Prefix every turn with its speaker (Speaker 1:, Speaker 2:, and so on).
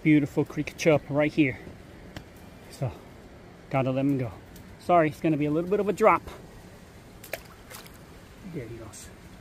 Speaker 1: beautiful creek chub right here. So, gotta let him go. Sorry, it's gonna be a little bit of a drop. There he goes.